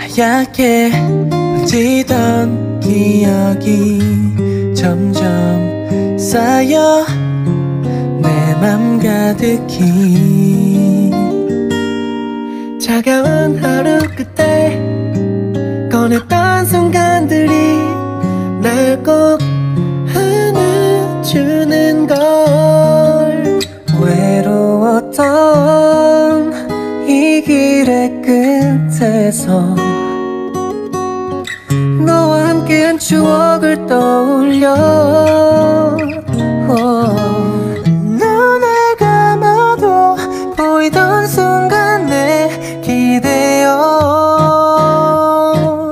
하얗게 번지던 기억이 점점 쌓여 내 맘 가득히 차가운 하루 끝에 꺼냈던 순간들이 날 꼭 안아주는 걸 외로웠던 이 길의 끝에서 너와 함께한 추억을 떠올려 눈을 감아도 보이던 순간에 기대어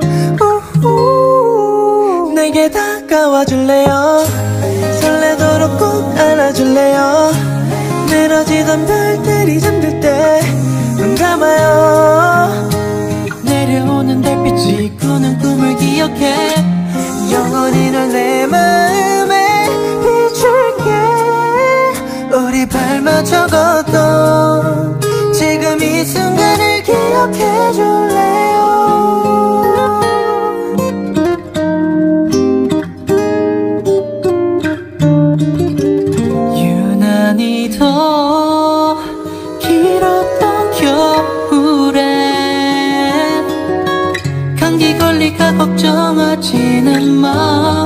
내게 다가와줄래요 설레도록 꼭 안아줄래요 늘어지던 별들이 잠들 때 눈 감아요 내려오는 달빛이 꾸는 꿈을 기억해 영원히 널 내 마음에 비출게 우리 발맞춰 걷던 지금 이 순간을 기억해 줄래요 유난히 더 길었던 겨울엔 감기 걸릴까 걱정하지는 마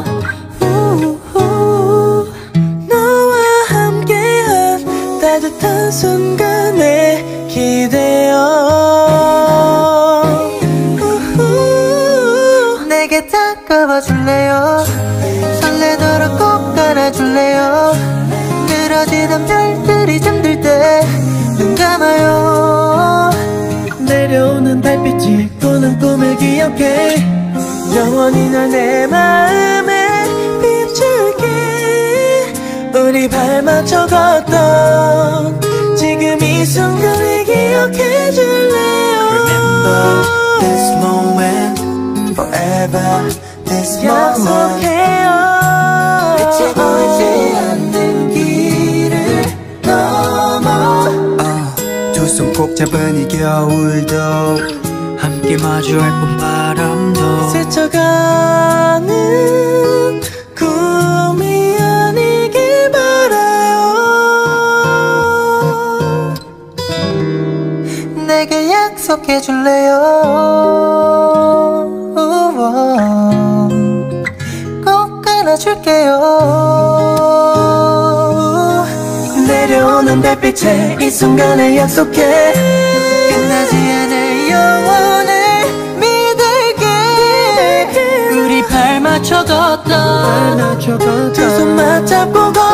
너와 함께한 따뜻한 순간에 기대어 내게 다가와 줄래요 설레도록 꼭 안아줄래요 늘어지던 별들이 잠들 때 눈 감아요 내려오는 달빛이 꾸는 꿈을 기억해 영원히 널 내 마음에 비출게 우리 발맞춰 걷던 지금 이 순간을 기억해 줄래요 Remember this moment forever this moment 약속해요 끝이 보이지 않는 길을 넘어 두 손 꼭 잡은 이 겨울도 함께 마주할 봄바람도 스쳐가는 꿈이 아니길 바라요 내게 약속해 줄래요 꼭 안아줄게요 내려오는 달빛에 이 순간을 약속해 끝나지 않을 영원을 믿을게 우리 발맞춰 걷던 발맞춰 걷던 두 손 맞잡고